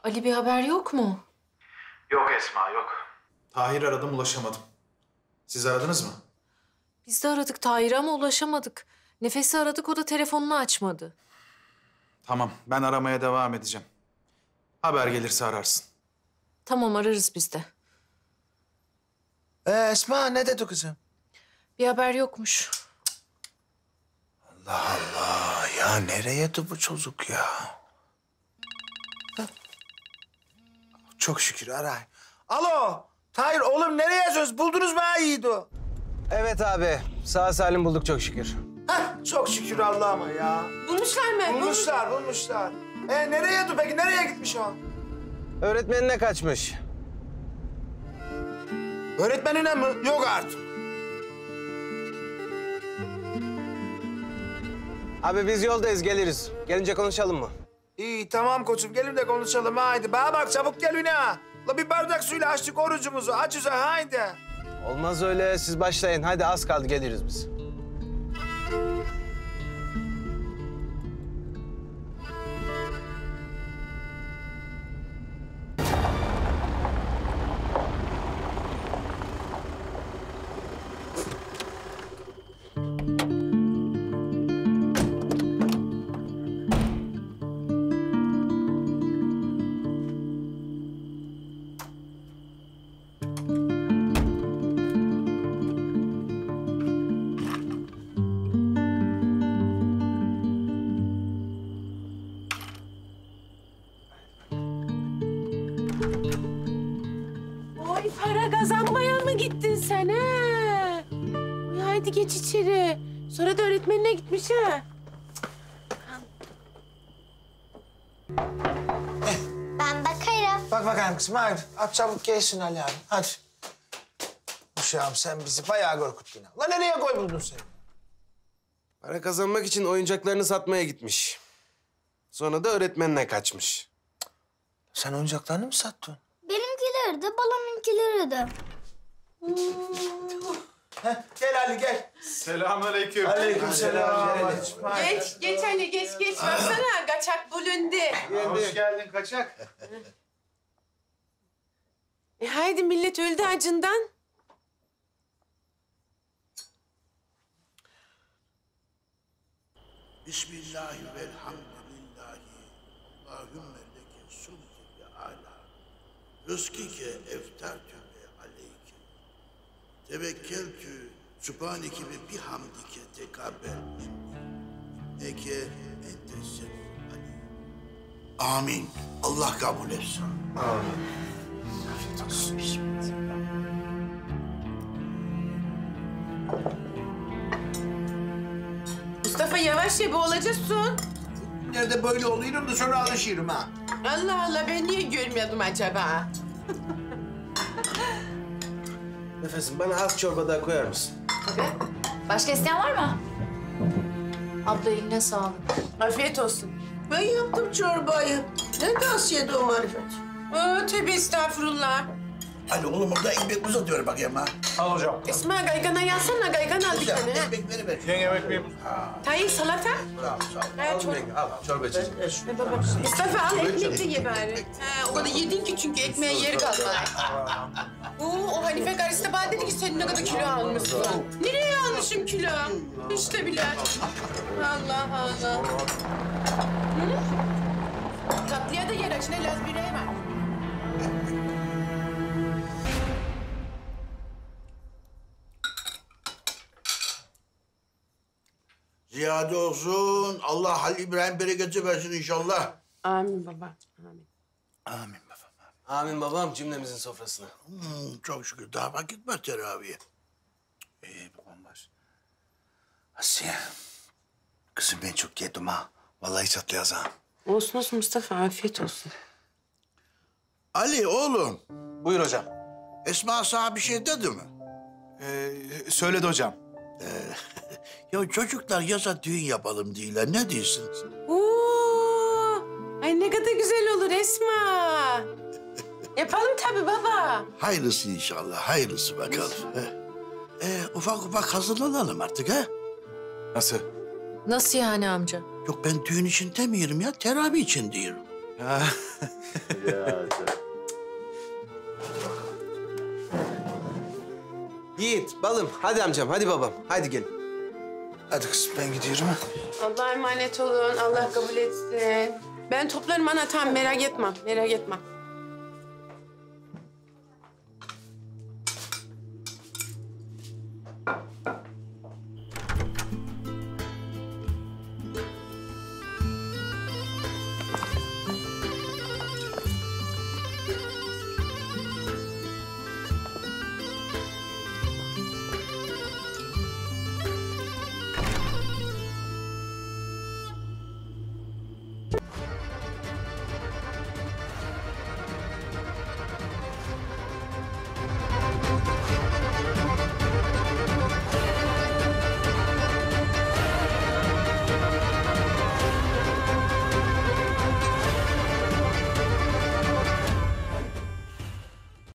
Ali bir haber yok mu? Yok Esma, yok. Tahir aradım, ulaşamadım. Siz aradınız mı? Biz de aradık Tahir'e ama ulaşamadık. Nefes'i aradık, o da telefonunu açmadı. Tamam, ben aramaya devam edeceğim. Haber gelirse ararsın. Tamam, ararız biz de. Esma ne dedi kızım? Bir haber yokmuş. Allah Allah ya nereye bu çocuk ya? Hah. Çok şükür aray. Alo Tahir oğlum nereye yazıyorsunuz? Buldunuz mu ha Yiğit'i? Evet abi. Sağ salim bulduk çok şükür. Hah çok şükür Allah'ıma ya. Bulmuşlar mı? Bulmuşlar. Nereye yattı peki? Nereye gitmiş o? Öğretmenine kaçmış. Öğretmenine mi? Yok artık. Abi biz yoldayız geliriz. Gelince konuşalım mı? İyi tamam koçum gelin de konuşalım haydi. Bana bak çabuk gelin ha. La bir bardak suyla açtık orucumuzu. Açız ha haydi. Olmaz öyle siz başlayın. Hadi az kaldı geliriz biz. Oy para kazanmaya mı gittin sen ha? Oy haydi geç içeri. Sonra da öğretmenine gitmiş ha. Ben bakarım. Bak bakalım kızım haydi. At çabuk gelsin Ali abi hadi. Uşağım sen bizi bayağı korkuttun ha. La nereye koybuldun sen? Para kazanmak için oyuncaklarını satmaya gitmiş. Sonra da öğretmenine kaçmış. Sen oyuncaklarını mı sattın? Benimkileri de babamınkileri de. Gel Ali gel. Selamünaleyküm. Aleykümselam. Geç Ali geç. Baksana kaçak bulundu. Hoş geldin kaçak. Haydi millet öldü acından. Bismillahi velhamdülillahi. Allahümme leke sumke ve ala. Rızkike eftertü ve aleyke. Tevekkeltü sübhaneke ve bihamdike tekabbel. Eke entesef ali. Amin. Allah kabul etsin. Afiyet olsun. Mustafa yavaş ye boğulacaksın. Nerede böyle oluyorum da sonra alışırım ha. Allah Allah ben niye görmüyordum acaba? Nefesim bana az çorba daha koyar mısın? Başka isteyen var mı? Abla eline sağlık. Afiyet olsun. Ben yaptım çorbayı. Ne tavsiyede o marifet? Tövbe estağfurullah. Hadi oğlum orada ekmek uzatıyor bakayım ha. Al hocam. Esma gaygana yazsana gaygan al bir Güzel, tane. ha. ekmekleri ver. Yenge ekmeğim. Tayyip salata. Bravo, sağ ol. Ha, çorba. Al çorba içeceğim. Mustafa al ekmek de ye bari. Ha, o kadar yedin ki çünkü ekmeğe yer kalmadı. O Hanife karısı da bana dedi ki sen ne kadar kilo almışsın. Nereye almışım kilo? İşte bile. Allah Allah. Hı? Tatlıya da yer aç ne laz bireye var. Ziyade olsun. Allah Halil İbrahim bereketi versin inşallah. Amin baba. Amin. Amin babam. Amin babam cümlemizin sofrasına. Çok şükür daha vakit var teraviye. Babam var. Asiye. Kızım ben çok yedim ha. Vallahi çatlayacağız ha. Olsun Mustafa afiyet olsun. Ali oğlum, Buyur hocam. Esma sana bir şey dedi mi? Söyledi hocam. Ya çocuklar yaza düğün yapalım diyorlar. Ne diyorsun? Oo! Ay ne kadar güzel olur Esma. Yapalım tabii baba. Hayırlısı inşallah, hayırlısı bakalım. Ufak ufak hazırlanalım artık ha. Nasıl? Nasıl yani amca? Yok ben düğün için demiyorum ya, teravih için diyorum. Ha. Yiğit, balım. Hadi amcam, hadi babam. Hadi gelin. Hadi kızım ben gidiyorum. Allah'a emanet olun. Allah kabul etsin. Ben toplarım ana, tamam, merak etme. Merak etme.